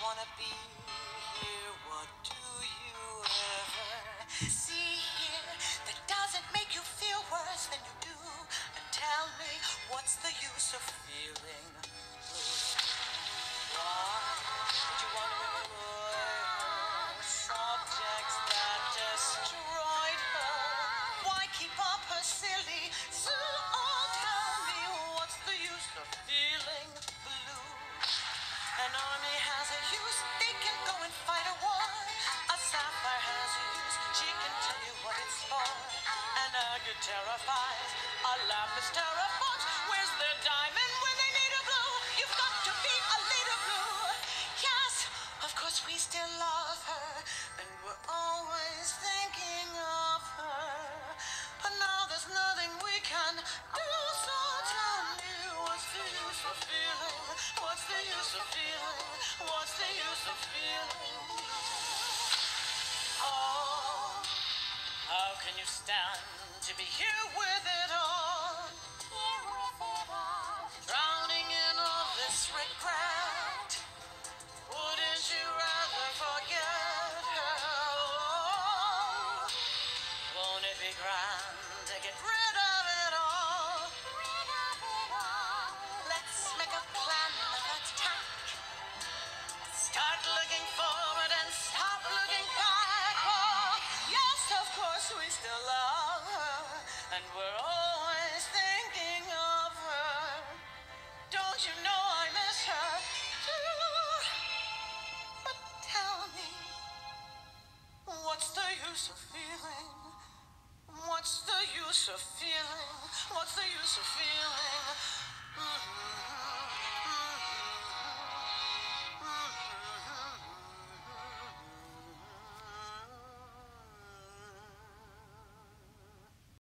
wanna be here. What do you ever see here that doesn't make you feel worse than you do? And tell me, what's the use of feeling blue? Why would you want to avoid subjects that destroyed her? Why keep up her silly so? Oh, tell me, what's the use of feeling blue? An army has a use, they can go and fight a war. A sapphire has a use, she can tell you what it's for. An agate terrifies, a lapis terrifies. Where's their diamond when they need a blue? You've got to be a lady blue. Yes, of course we still love her, and we're always thinking of her. But now there's nothing we can do, so tell me, what's the use of feeling? What's the use of feeling? What's the use of feeling? Oh, how can you stand to be here with it all? Here with it all. Drowning in all this regret. Wouldn't you rather forget her? Oh, won't it be grand to get rid of it all? Rid of it all. Let's make a plan of attack. Start looking forward and stop looking back. Oh, yes, of course we still love her, and we're always thinking of her. Don't you know I miss her too? But tell me, what's the use of feeling? What's the use of feeling? What's the use of feeling?